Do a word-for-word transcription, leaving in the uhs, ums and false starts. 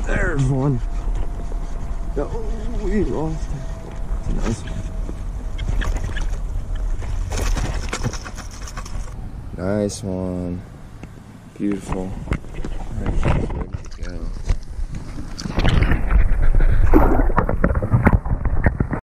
There's one. Oh, we lost it. It's a nice one. Nice one. Beautiful. Alright, she's ready to go.